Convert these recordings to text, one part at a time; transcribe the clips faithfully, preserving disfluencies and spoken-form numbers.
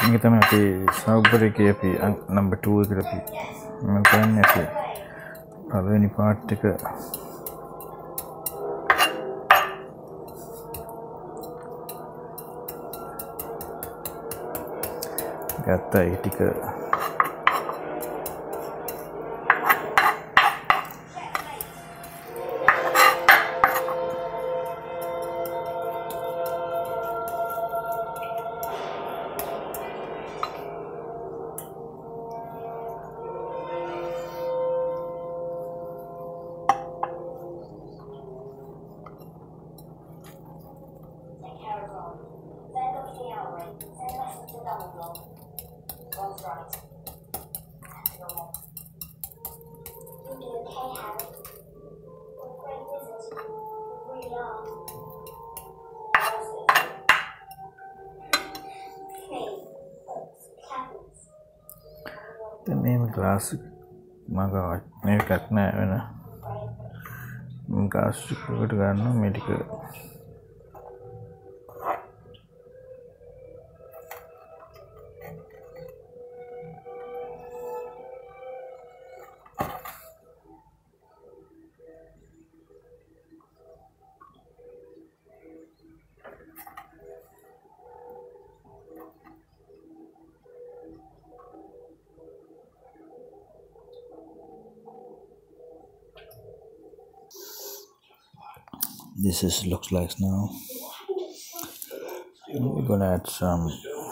මේක තමයි අපි සවුබර් එකේ අපි නම්බර් two එකට අපි මම කරන්නේ අපි පළවෙනි පාර්ට් එක ගත්තා ඒ ටික මේ ග්ලාස් මග මේකක් නෑ වෙන ග්ලාස් එකකට ගන්නවා මේ ටික this is looks like now. We're gonna add some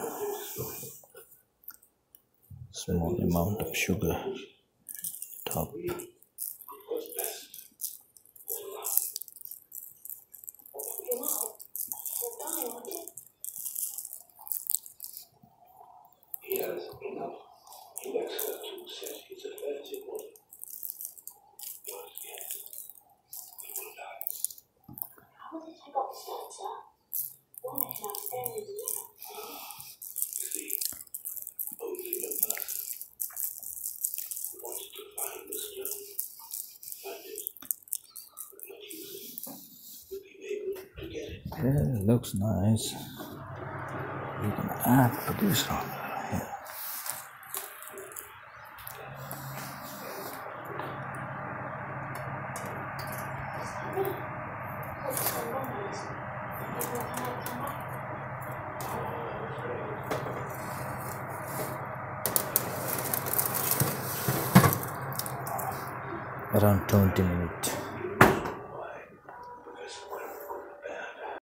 small amount of sugar top. Yeah, it looks nice. We can add for this one here. Around twenty minutes.